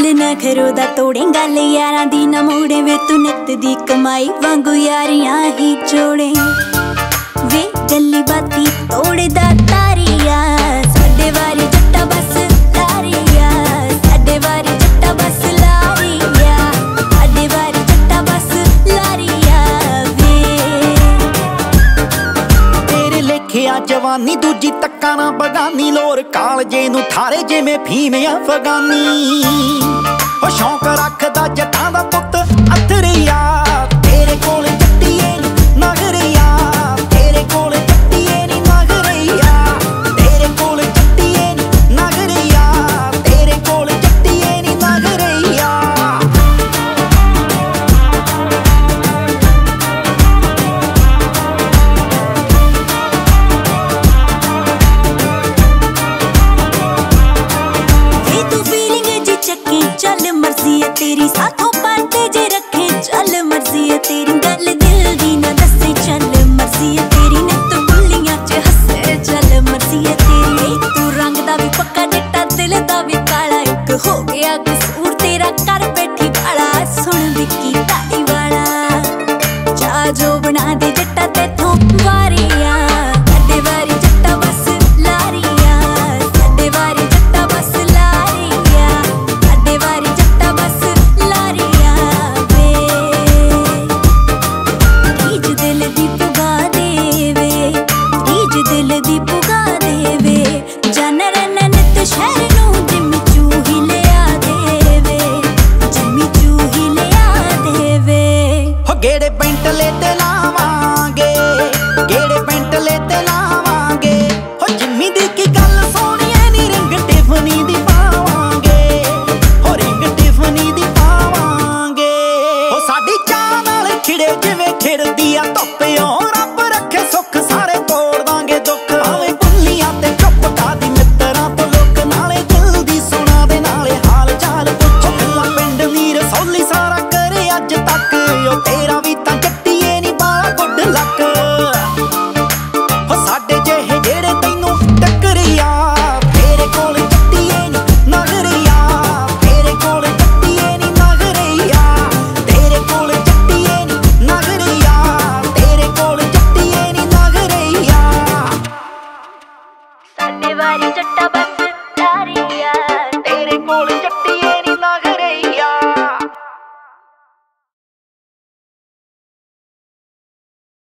ना खरो दा तोड़े गल यारां दी ना मोड़े वे तू नित दी कमाई वांगू यारियां ही जोड़े वे गल्ली बाती तोड़े दा तारिया साडे वारी जट्टा बस लारिया साडे वारी जट्टा बस लारिया साडे वारी जट्टा बस लारिया वे तेरे लेखे आ जवानी दूजी तक्का ना बगानी लोर कालजे नू थारे जिवें फीम अफगानी ओ शौक रखदा जटां दा पुत अथरिया तेरे कोल जट्टीए नी नगरिया तेरे कोल जट्टीए नी नगरिया तेरे कोल जट्टीए नी नगरिया तेरे कोल जट्टीए नी नगरिया चल मर्जी है तेरी साथों